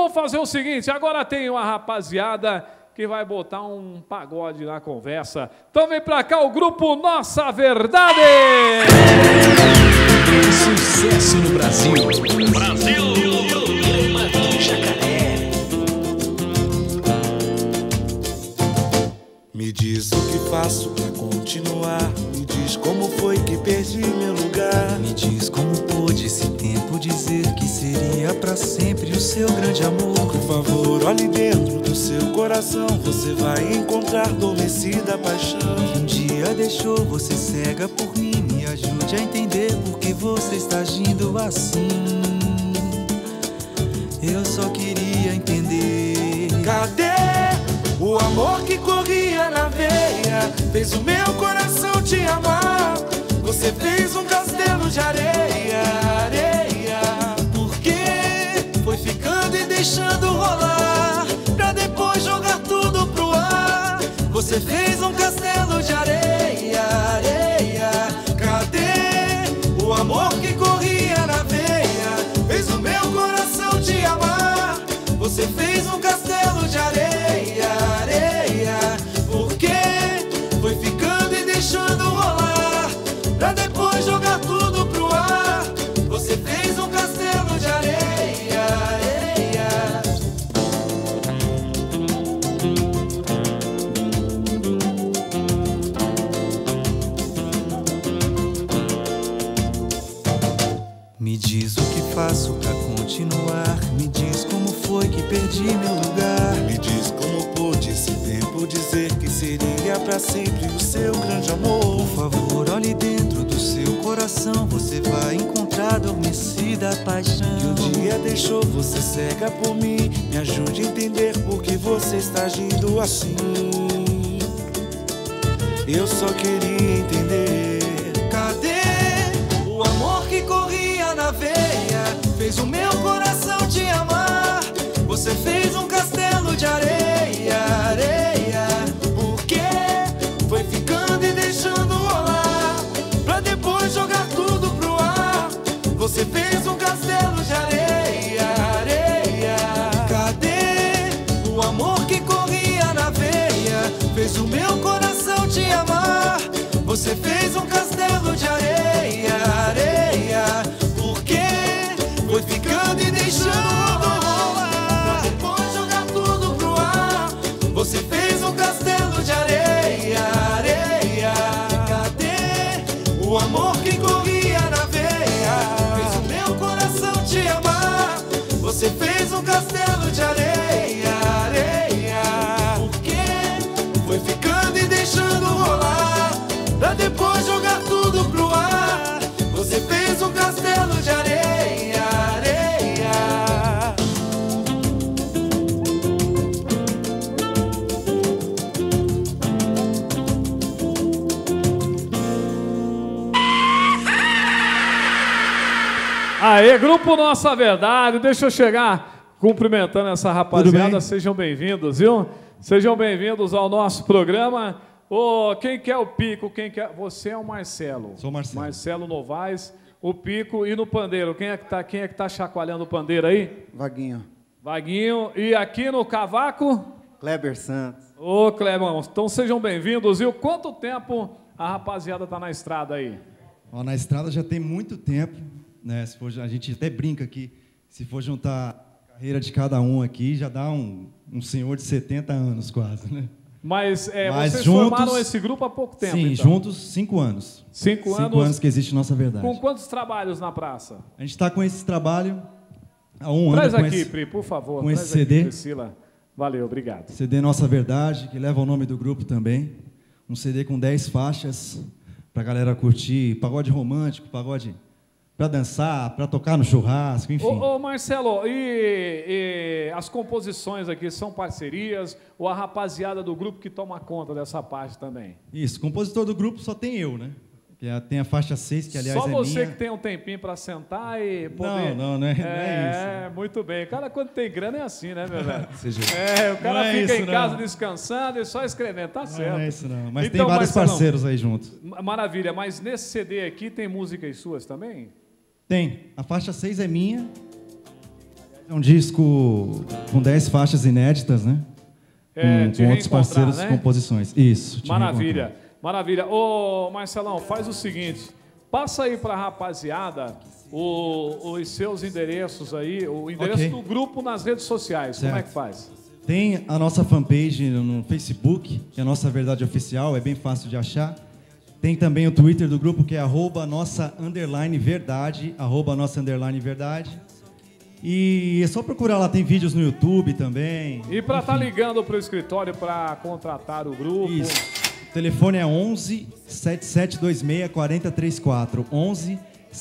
vamos fazer o seguinte, agora tem uma rapaziada que vai botar um pagode na conversa. Então vem pra cá o grupo Nossa Verdade! Sucesso no Brasil! Brasil! Jacaré! Me diz o que faço pra continuar. Me diz como foi que perdi meu lugar. Me diz como pôde esse tempo dizer que seria pra sempre o seu grande amor. Por favor, olhe dentro do seu coração. Você vai encontrar adormecida paixão. Um dia deixou você cega por mim. Me ajude a entender por que você está agindo assim. Eu só queria entender. Cadê o amor que corria na veia? Fez o meu coração te amar. Você fez um castelo de areia, areia. Por que foi ficando e deixando rolar, pra depois jogar tudo pro ar? Você fez um castelo de areia, areia. Cadê o amor que corria na veia? Fez o meu coração te amar. Você fez um castelo de areia, areia. Por que foi ficando e deixando rolar, pra depois jogar tudo pro ar? Você fez um castelo de areia, areia. Me diz o que faço pra continuar. Me diz como foi que perdi meu lugar. Me diz como pôde esse tempo dizer que seria pra sempre o seu grande amor. Por favor, olhe dentro do seu coração. Você vai encontrar adormecida a paixão. E um dia deixou você cega por mim. Me ajude a entender por que você está agindo assim. Eu só queria entender. Cadê o amor que corria na veia? Fez o meu coração te amar. Você fez um castelo de areia, areia. Por que foi ficando e deixando rolar, pra depois jogar tudo pro ar? Você fez um castelo de areia, areia. Cadê O amor que corria na veia fez o meu coração te amar. Você fez um castelo de areia, areia. Por que foi ficando e deixando rolar, pra depois jogar tudo pro ar? Você fez um castelo de areia, areia. Cadê o amor que corria na veia? Fez o meu coração te amar. Você fez um castelo de areia, areia. Por que foi ficando e deixando rolar, pra depois jogar tudo pro ar? Você fez um castelo de areia, areia. Aê, grupo Nossa Verdade, deixa eu chegar cumprimentando essa rapaziada, sejam bem-vindos, viu? Sejam bem-vindos ao nosso programa. Ô, quem quer o Pico, quem quer... Você é o Marcelo. Sou o Marcelo. Marcelo Novaes, o Pico e no pandeiro, quem é que tá chacoalhando o pandeiro aí? Vaguinho. Vaguinho, e aqui no cavaco? Kleber Santos. Ô, Clebão, então sejam bem-vindos, viu? Quanto tempo a rapaziada tá na estrada aí? Ó, na estrada já tem muito tempo, né? Se for, a gente até brinca aqui, se for juntar a carreira de cada um aqui, já dá um senhor de 70 anos quase, né? Mas vocês juntos, formaram esse grupo há pouco tempo, sim, então? juntos 5 anos. 5 anos? 5 anos que existe Nossa Verdade. Com quantos trabalhos na praça? A gente está com esse trabalho há um Traz ano. aqui, Pri, por favor. Com Traz esse CD. Aqui, Priscila. Valeu, obrigado. CD Nossa Verdade, que leva o nome do grupo também. Um CD com 10 faixas para a galera curtir. Pagode romântico, pagode para dançar, para tocar no churrasco, enfim. Ô, Marcelo, e as composições aqui são parcerias ou a rapaziada do grupo que toma conta dessa parte também? Isso, compositor do grupo só tem eu, né? Tem a faixa 6, que aliás Só é você minha. que tem um tempinho para sentar e poder... Não é isso. É, muito bem. O cara, quando tem grana, é assim, né, meu velho? Seja... O cara Não é fica isso, em casa não. descansando e só escrevendo, tá certo. Não é isso não, mas Então, tem vários Marcelão, parceiros aí juntos. Maravilha, mas nesse CD aqui tem músicas suas também? Tem, a faixa 6 é minha. É um disco com 10 faixas inéditas, né? Com outros parceiros, né? Composições. Isso. Maravilha, maravilha. Ô, Marcelão, faz o seguinte, passa aí pra rapaziada os seus endereços aí, o endereço do grupo nas redes sociais. Certo. Como é que faz? Tem a nossa fanpage no Facebook, que é a Nossa Verdade Oficial, é bem fácil de achar. Tem também o Twitter do grupo, que é @nossa_verdade, @nossa_verdade. E é só procurar lá, tem vídeos no YouTube também. E para estar ligando para o escritório para contratar o grupo? Isso. O telefone é 11 7726 4034. 11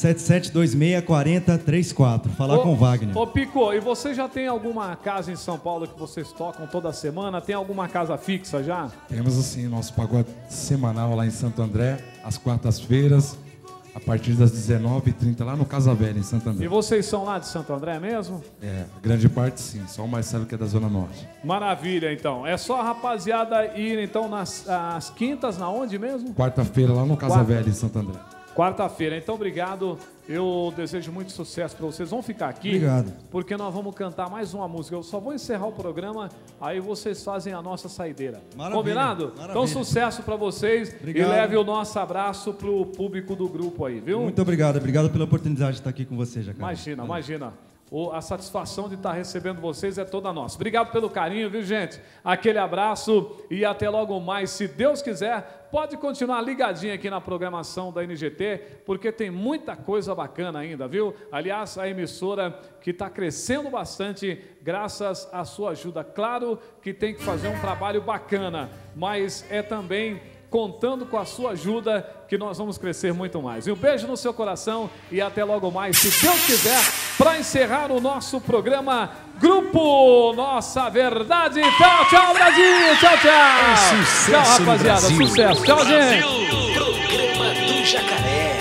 7726 4034. Falar com o Wagner. Ô Pico, e você já tem alguma casa em São Paulo que vocês tocam toda semana? Tem alguma casa fixa já? Temos assim, nosso pagode semanal lá em Santo André, às quartas-feiras, a partir das 19h30, lá no Casa Velha, em Santo André. E vocês são lá de Santo André mesmo? É, a grande parte sim, só o Marcelo que é da Zona Norte. Maravilha, então. É só a rapaziada ir, então, nas quintas, na onde mesmo? Quarta-feira, lá no Casa Velha, em Santo André. Quarta-feira. Então, obrigado. Eu desejo muito sucesso para vocês. Vão ficar aqui. Obrigado. Porque nós vamos cantar mais uma música. Eu só vou encerrar o programa, aí vocês fazem a nossa saideira. Maravilha. Combinado? Maravilha. Então, sucesso para vocês. Obrigado. E leve o nosso abraço pro público do grupo aí, viu? Muito obrigado. Obrigado pela oportunidade de estar aqui com você, Jacaré. Imagina, imagina. A satisfação de estar recebendo vocês é toda nossa. Obrigado pelo carinho, viu, gente? Aquele abraço e até logo mais, se Deus quiser. Pode continuar ligadinho aqui na programação da NGT, porque tem muita coisa bacana ainda, viu? Aliás, a emissora que está crescendo bastante graças à sua ajuda. Claro que tem que fazer um trabalho bacana, mas é também contando com a sua ajuda que nós vamos crescer muito mais. E um beijo no seu coração e até logo mais, se Deus quiser, para encerrar o nosso programa Grupo Nossa Verdade. Tchau, tchau, Brasil! Tchau, tchau! Tchau, rapaziada! Sucesso! Tchau, gente! Programa do Jacaré.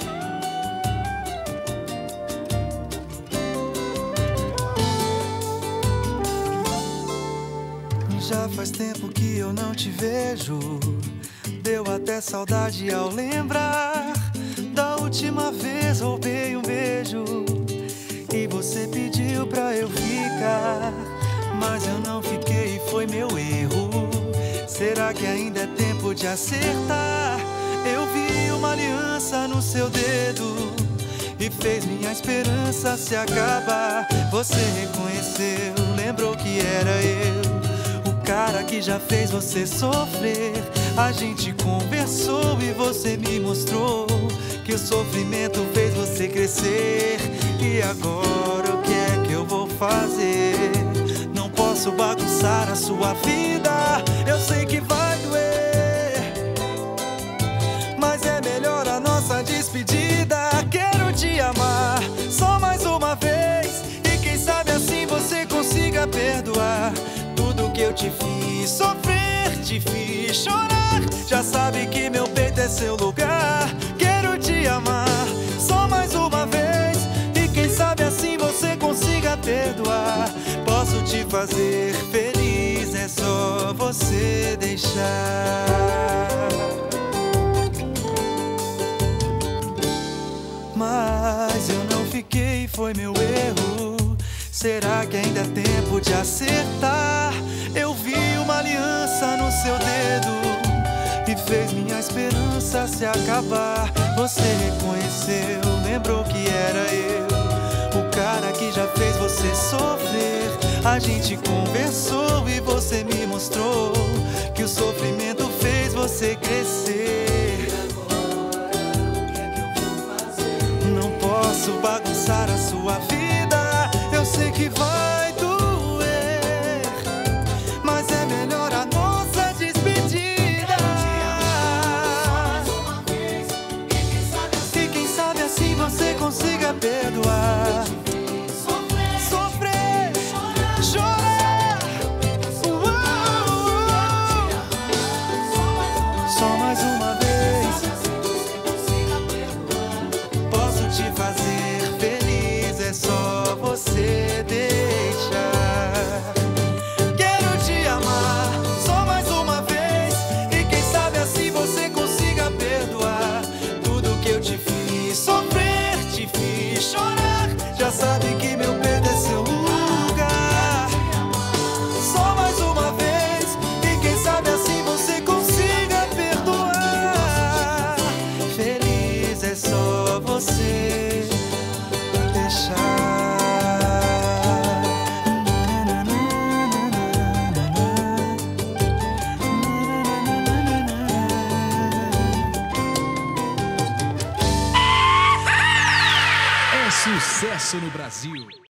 Já faz tempo que eu não te vejo. Deu até saudade ao lembrar. Da última vez roubei um beijo e você pediu pra eu ficar, mas eu não fiquei e foi meu erro. Será que ainda é tempo de acertar? Eu vi uma aliança no seu dedo e fez minha esperança se acabar. Você reconheceu, lembrou que era eu, o cara que já fez você sofrer. A gente conversou e você me mostrou que o sofrimento fez você crescer. E agora o que é que eu vou fazer? Não posso bagunçar a sua vida, eu sei que vai doer, mas é melhor a nossa despedida. Quero te amar só mais uma vez, e quem sabe assim você consiga perdoar tudo que eu te fiz sofrer, te fiz chorar. Já sabe que meu peito é seu lugar. Quero te amar só mais uma vez, e quem sabe assim você consiga perdoar. Posso te fazer feliz, é só você deixar. Mas eu não fiquei, foi meu erro. Será que ainda é tempo de acertar? Eu vi uma aliança no seu dedo e fez minha esperança se acabar. Você reconheceu, lembrou que era eu, o cara que já fez você sofrer. A gente conversou e você me mostrou que o sofrimento fez você crescer. Não posso bagunçar a sua vida, eu sei que vai doer, mas é melhor a nossa despedida. E quem sabe assim você consiga perdoar. Sofrer, chorar. Só mais uma vez. Posso te fazer feliz, é só sucesso no Brasil.